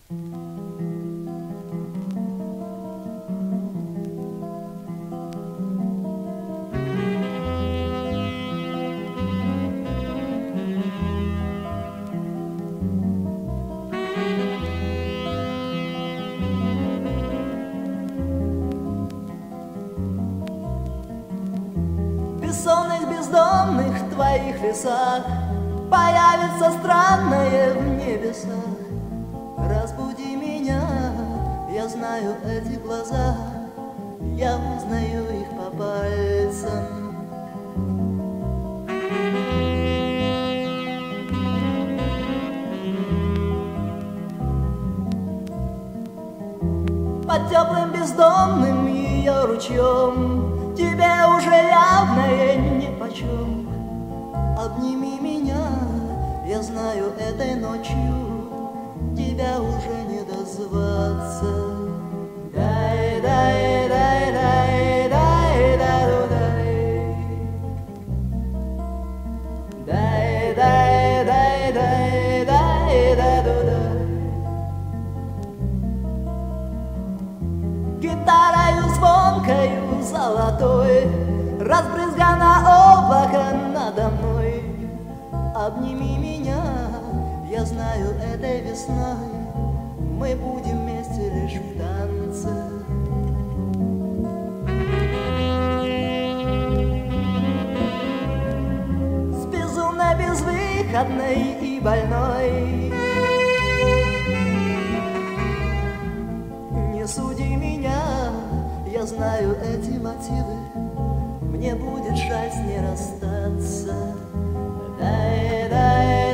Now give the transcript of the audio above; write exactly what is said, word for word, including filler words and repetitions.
бессонных, бездомных твоих лесах появится странное в небесах. Разбуди меня, я знаю эти глаза, я узнаю их по пальцам. Под теплым бездомным ее ручьем тебе уже явное нипочем. Обними меня, я знаю, этой ночью тебя уже не дозваться. Дай, дай, дай, дай, дай, дай, дай, дай, дай, дай, дай, дай, дай, дай. Гитарою звонкою золотой разбрызгано облако надо мной. Обними меня, я знаю, этой весной мы будем вместе лишь в танце. С безумной, безвыходной и больной не суди меня, я знаю эти мотивы, мне будет жаль с ней расстаться. Дай, дай.